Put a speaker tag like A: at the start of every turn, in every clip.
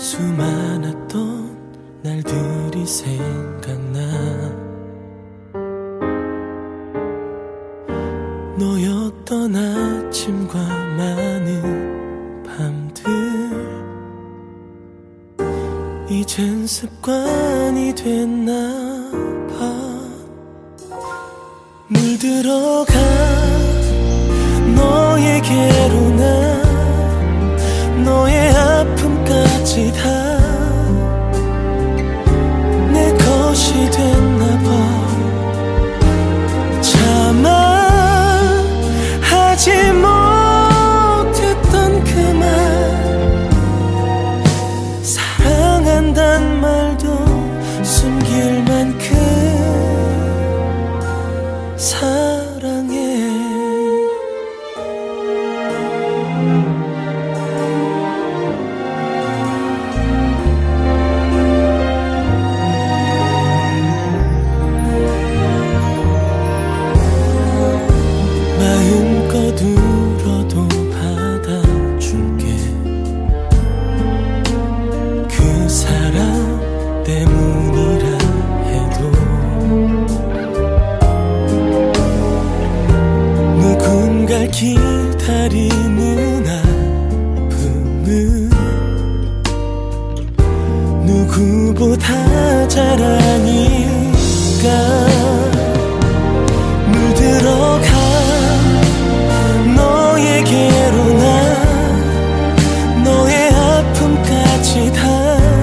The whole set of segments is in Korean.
A: 수많았던 날들이 생각나. 너였던 아침과 많은 밤들 이젠 습관이 됐나 봐. 물들어가 너에게로 나 너의 아픔까지 다 내 것이 됐나봐. 차마 하지 못했던 그 말, 사랑한단 말도 숨길 만큼 사랑해. 마음껏 울어도 받아줄게. 그 사람 때문이라 해도 누군가를 기다리는 아픔은 누구보다 잘 아니까. 물들어가 너에게로 나 너의 아픔까지 다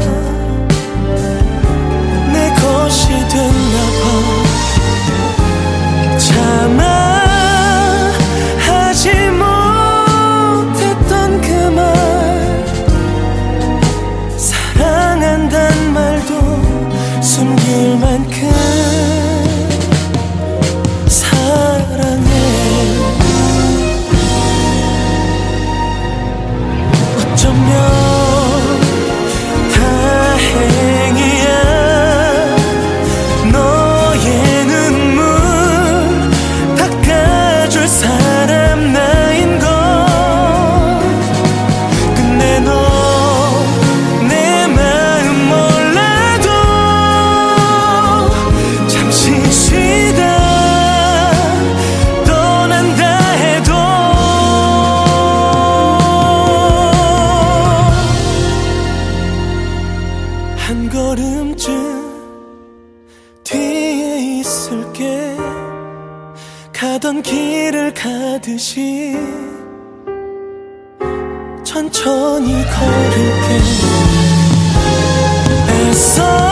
A: 내 것이 됐나봐. 차마 하지 못했던 그 말, 사랑한단 말도 숨길 만큼 사랑해. 어쩌면 다행이야. 너의 눈물 닦아줄 사람 나인 걸. 근데 너 내 마음 몰라도 잠시 쉬다 떠난다 해도 한 걸음쯤 뒤에 있을게. 가던 길을 가듯이 천천히 걸을게. 애써